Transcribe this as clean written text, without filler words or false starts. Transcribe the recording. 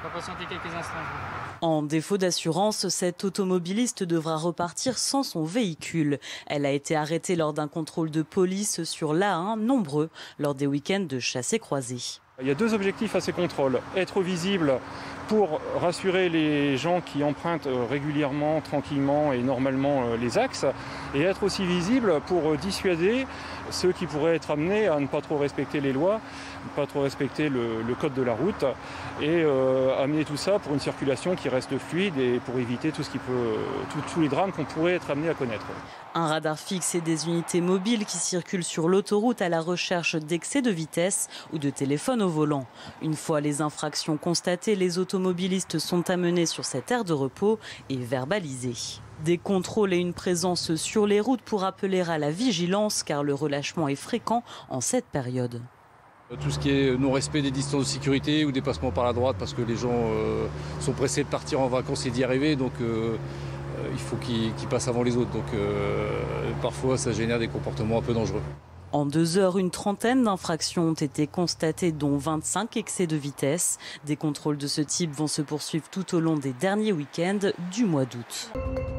va patienter quelques instants. En défaut d'assurance, cette automobiliste devra repartir sans son véhicule. Elle a été arrêtée lors d'un contrôle de police sur l'A1, nombreux, lors des week-ends de chassés-croisés. Il y a deux objectifs à ces contrôles. Être visible pour rassurer les gens qui empruntent régulièrement, tranquillement et normalement les axes, et être aussi visible pour dissuader ceux qui pourraient être amenés à ne pas trop respecter les lois, ne pas trop respecter le code de la route, et amener tout ça pour une circulation qui reste fluide et pour éviter tout ce qui peut, tous les drames qu'on pourrait être amené à connaître. Un radar fixe et des unités mobiles qui circulent sur l'autoroute à la recherche d'excès de vitesse ou de téléphone au volant. Une fois les infractions constatées, les automobilistes sont amenés sur cette aire de repos et verbalisés. Des contrôles et une présence sur les routes pour appeler à la vigilance car le relâchement est fréquent en cette période. Tout ce qui est non-respect des distances de sécurité ou dépassement par la droite parce que les gens sont pressés de partir en vacances et d'y arriver, donc il faut qu'ils passent avant les autres. Donc parfois ça génère des comportements un peu dangereux. En 2 heures, une trentaine d'infractions ont été constatées, dont 25 excès de vitesse. Des contrôles de ce type vont se poursuivre tout au long des derniers week-ends du mois d'août.